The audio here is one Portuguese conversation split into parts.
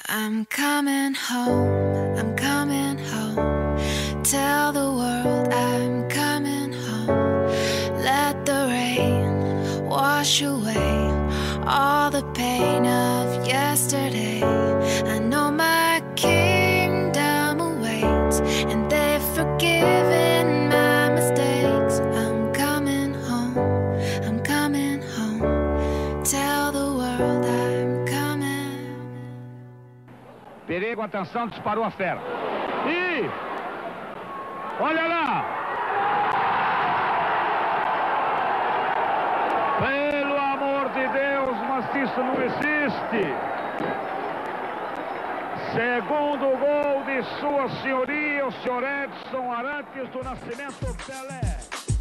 I'm coming home, I'm coming home. Tell the world I'm coming home. Let the rain wash away all the pain of yesterday. I know my kingdom awaits, and they've forgiven my mistakes. I'm coming home, I'm coming home. Tell the world I'm coming. Perigo, atenção, disparou a fera. Ih! Olha lá! Pelo amor de Deus, mas isso não existe! Segundo gol de Sua Senhoria, o Sr. Edson Arantes do Nascimento Pelé.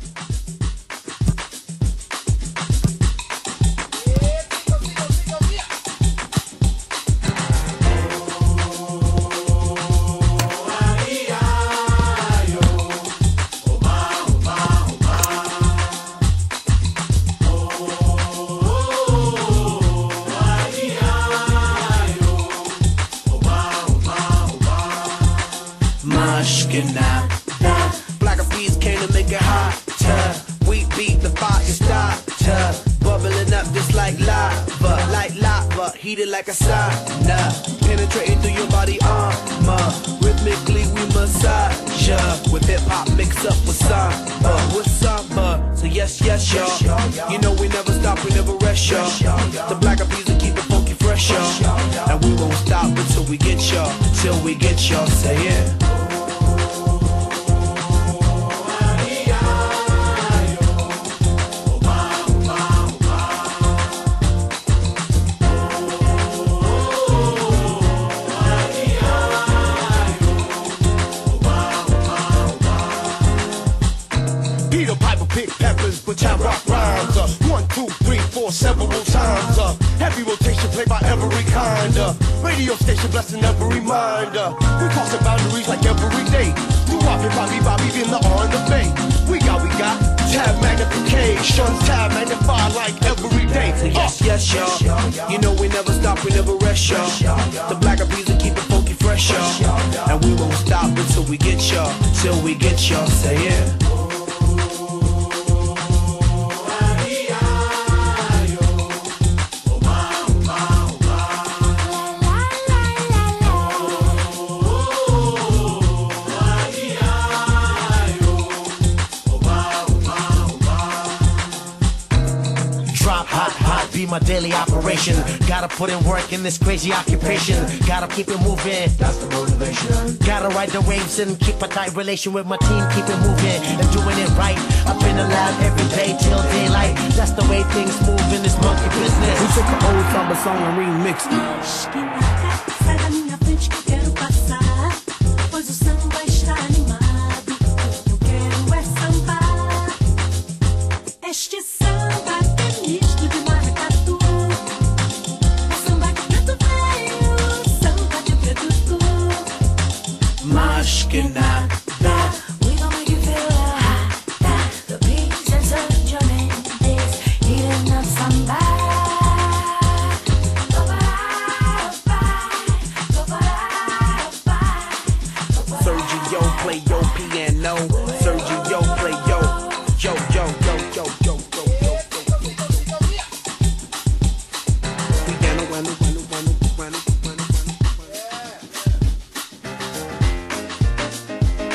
Black of peas came to make it hotter. We beat the fire starter, bubbling up just like lava, heated like a sauna, penetrating through your body armor. Rhythmically we massage ya, with hip hop mixed up with samba. So yes, y'all. You know we never stop, we never rest, y'all. The black of peas will keep it funky fresh, y'all. And we won't stop until we get y'all, till we get y'all. Say it. Peter Piper pick peppers, but I rock rhymes. 1, 2, 3, 4, several times. Heavy rotation played by every kind. Radio station blessing every mind. We crossing boundaries like every day. Do Bobby in the on the bay. We got tab magnification, tab magnified like every day. Yes, y'all. You know we never stop, we never rest, y'all. The black of bees will keep it funky fresh, y'all. And we won't stop until we get y'all, till we get y'all. Say it. Be my daily operation. Gotta put in work in this crazy occupation. Gotta keep it moving. That's the motivation. Gotta ride the waves and keep a tight relation with my team. Keep it moving and doing it right. Up in the lab every day till daylight. That's the way things move in this monkey business. We took an old samba song and remixed it. Sai da minha frente que eu quero passar, pois o samba está animado. Eu quero é sambar. Este samba é misto de maracatu. O samba de preto velho, o samba de preto escuro. Mas que nada. We gon' make you feel hot. The beats and such your name eating up samba. Sergio play your piano. Sergio play yo. Piano.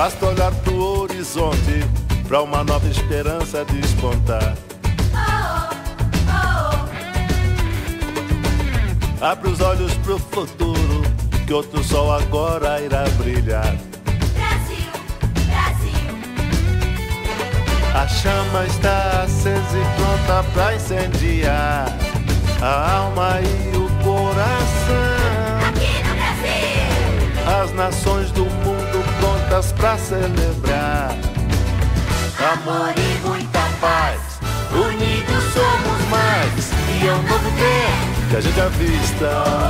Basta olhar pro horizonte pra uma nova esperança despontar. Abre os olhos pro futuro, que outro sol agora irá brilhar. Brasil, Brasil. A chama está acesa e pronta pra incendiar a alma e o coração. Aqui no Brasil. As nações do mundo prontas pra celebrar amor e muita paz. Unidos somos mais, e é um novo tempo que a gente avista.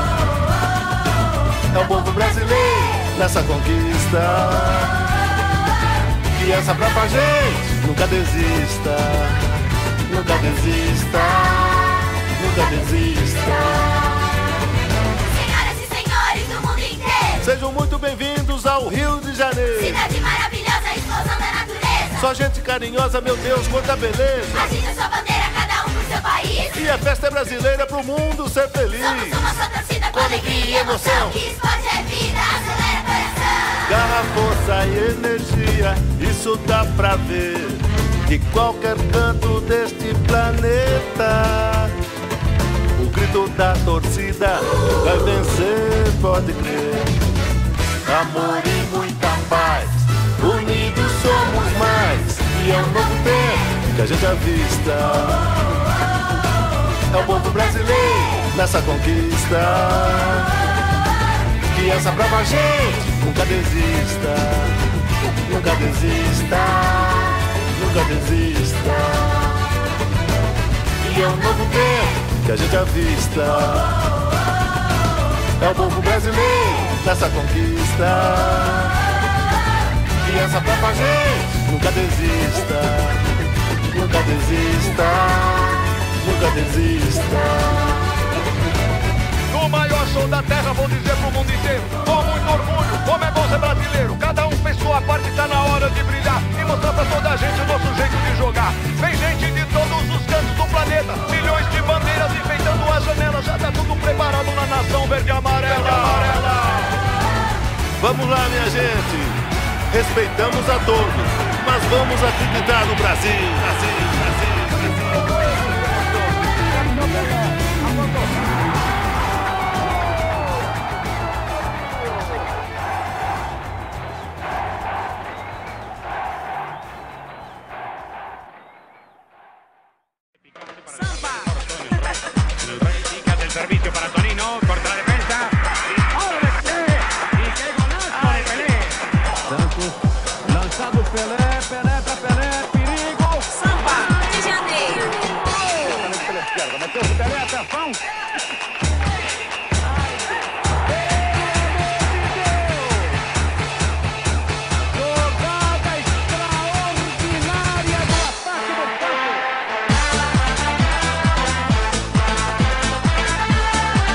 É o povo brasileiro nessa conquista. Que essa brava gente nunca desista. Nunca desista. Nunca desista. Senhoras e senhores do mundo inteiro, Sejam muito bem-vindos ao Rio de Janeiro. cidade maravilhosa, explosão da natureza. Só gente carinhosa, meu Deus, quanta beleza. Agita sua bandeira, cada um pro seu país. E a festa é brasileira pro mundo ser feliz. Somos uma só torcida com alegria e emoção. Que esporte é vida, acelera coração. Garra, força e energia, isso dá pra ver de qualquer canto deste planeta. O grito da torcida vai vencer, pode crer. Amor e muita paz, unidos somos mais. E é um novo tempo que a gente avista. É o povo brasileiro nessa conquista. Que essa brava gente nunca desista. Nunca desista. Nunca desista. E é um novo tempo que a gente avista. É o povo brasileiro nessa conquista. E essa brava gente nunca desista. Nunca desista. Nunca desista. No maior show da terra, vou dizer pro mundo inteiro, com muito orgulho, como é bom ser brasileiro. Cada um fez sua parte, tá na hora de brilhar e mostrar pra toda a gente o nosso jeito de jogar. Vem gente de todos os cantos do planeta, milhões de bandeiras enfeitando as janelas. Já tá tudo preparado na nação verde e amarela. Vamos lá, minha gente. Respeitamos a todos, mas vamos acreditar no Brasil. Brasil, Brasil, Brasil. Servicio para Tonino, corta la defensa. ¡Y qué golazo de Pelé! Santos, lançado Pelé, Pelé pra Pelé, perigo! Samba de Janeiro. Pela esquerda, meteu o Pelé, atenção! Jogada extraordinária do ataque do Santos!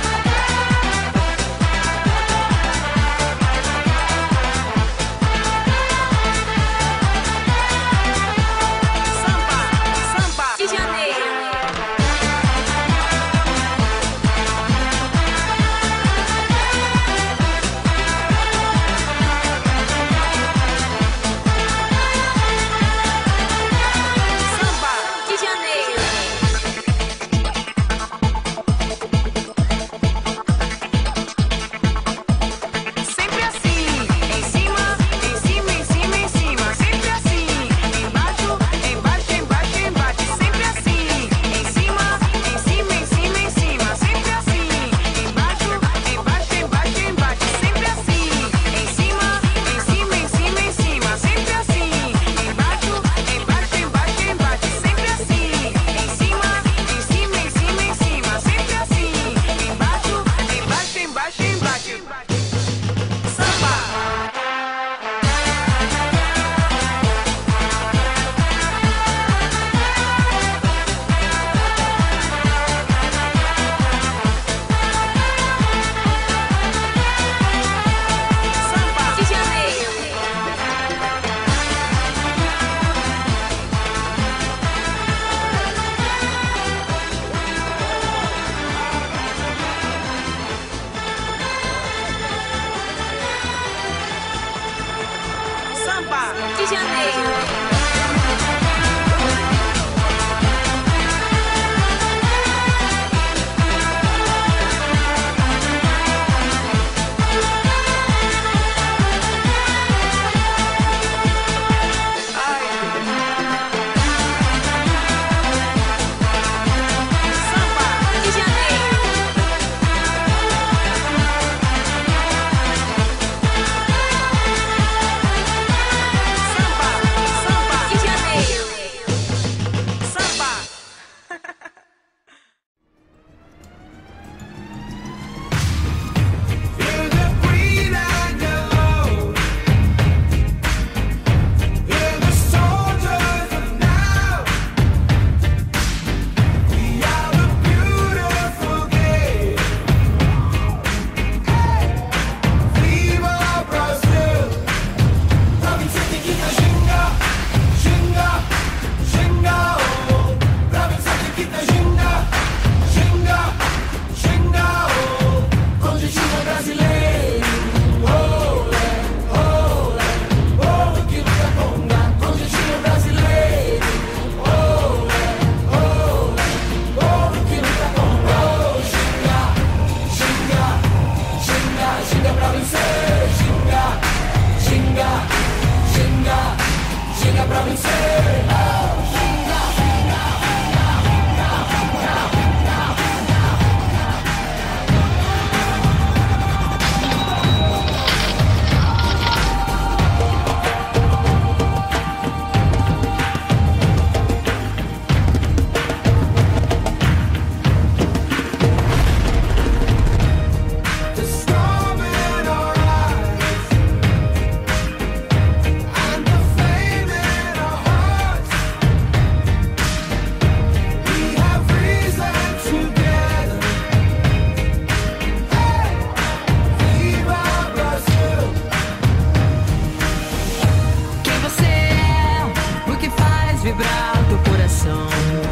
coração.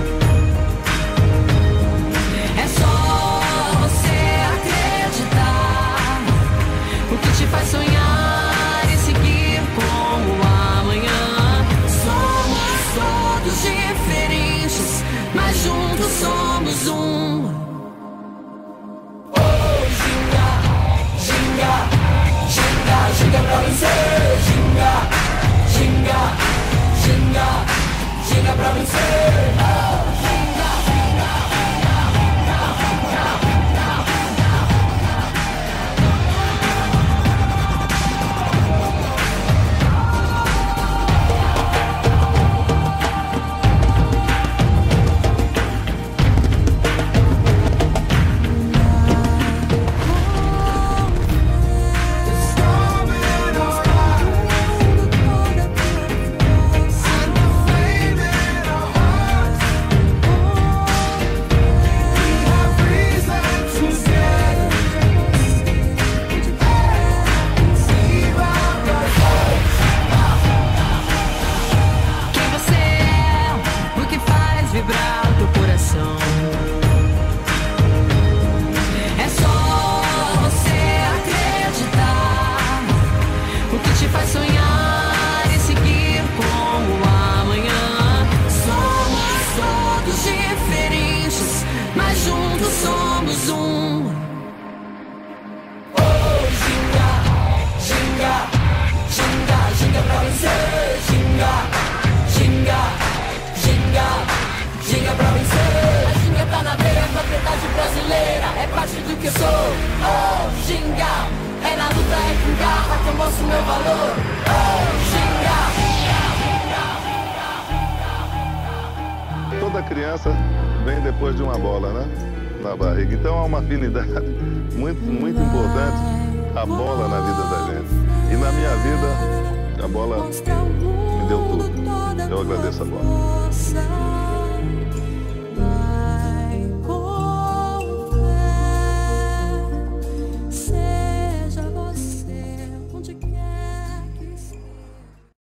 É só você acreditar. O que te faz sonhar e seguir como amanhã. Somos todos diferentes, mas juntos somos um. Ginga pra vencer, ginga pra vencer. Toda criança vem depois de uma bola, né? Na barriga. Então há uma afinidade muito importante a bola na vida da gente. E na minha vida, a bola me deu tudo. Eu agradeço a bola.